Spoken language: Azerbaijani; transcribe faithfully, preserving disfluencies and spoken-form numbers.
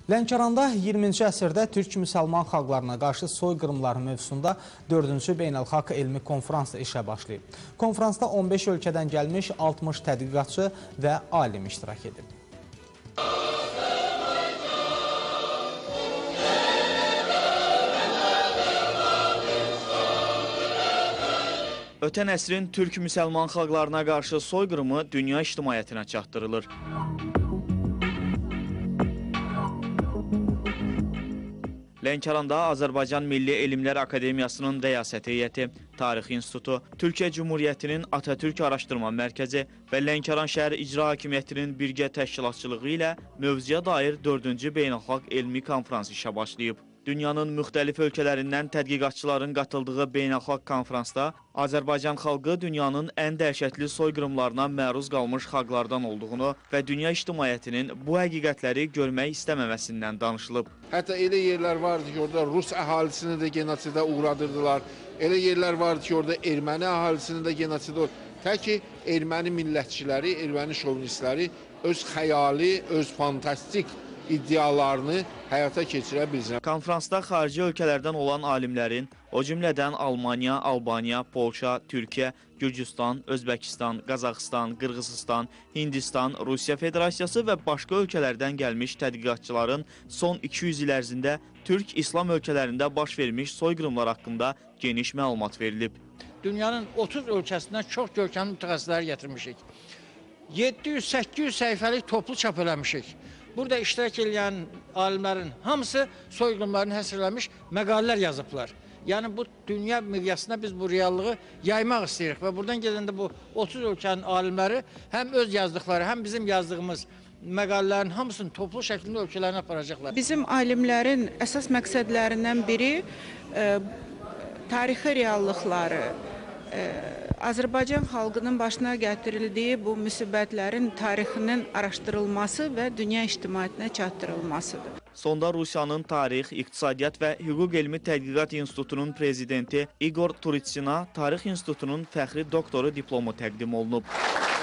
Lənkəranda iyirminci əsrdə türk müsəlman xalqlarına qarşı soyqırımları mövzusunda dördüncü beynəlxalq elmi konfrans işə başlayıb. Konfransda on beş ölkədən gəlmiş altmış tədqiqatçı və alim iştirak edib. Ötən əsrin türk müsəlman xalqlarına qarşı soyqırımı dünya ictimaiyyətinə çatdırılır. Lənkəranda Azərbaycan Milli Elmlər Akademiyasının Rəyasət Heyəti, Tarix İnstitutu, Türkiyə Cümhuriyyətinin Atatürk Araşdırma Mərkəzi və Lənkəran şəhər İcra Hakimiyyətinin birgə təşkilatçılığı ilə mövzuya dair dördüncü beynəlxalq elmi konfrans işə başlayıb. Dünyanın müxtəlif ölkələrindən tədqiqatçıların qatıldığı beynəlxalq konfransda Azərbaycan xalqı dünyanın ən dəhşətli soyqırımlarına məruz qalmış xalqlardan olduğunu və dünya ictimaiyyətinin bu həqiqətləri görmək istəməməsindən danışılıb. Hətta elə yerlər vardı ki, orada Rus əhalisini də genosidə uğradırdılar. Elə yerlər vardı ki, orada erməni əhalisini də genosidə uğradırdılar. Tək ki, erməni millətçiləri, erməni şovinistləri öz xəyali, öz fantastik iddialarını həyata keçirə bilsin. Konfransda xarici ölkələrdən olan alimlərin, o cümlədən Almaniya, Albaniya, Polşa, Türkiyə, Gürcüstan, Özbəkistan, Qazaxıstan, Qırğızistan, Hindistan, Rusiya Federasiyası və başqa ölkələrdən gəlmiş tədqiqatçıların son iki yüz il ərzində Türk İslam ölkələrində baş vermiş soyqırımlar haqqında geniş məlumat verilib. Dünyanın otuz ölkəsindən çox görkəmli mütəxəssisləri gətirmişik. yeddi yüz səkkiz yüz səhifəlik toplu çap eləmişik. Burada iştirak edən alimlərin hamısı soyqırımlarını həsrləmiş məqalələr yazıblar. Yəni bu dünya miqyasında biz bu reallığı yaymaq istəyirik və buradan gedəndə bu otuz ölkənin alimləri həm öz yazdıqları, həm bizim yazdığımız məqalələrin hamısını toplu şəklində ölkələrinə aparacaqlar. Bizim alimlərin əsas məqsədlərindən biri e, tarixi reallıqları, e, Azərbaycan xalqının başına gətirildiyi bu müsibətlərin tarixinin araşdırılması və dünya ictimaiyyətinə çatdırılmasıdır. Sonda Rusiyanın Tarix, İqtisadiyyat və Hüquq Elmi Tədqiqat İnstitutunun prezidenti İqor Turitsina Tarix İnstitutunun fəxri doktoru diplomu təqdim olunub.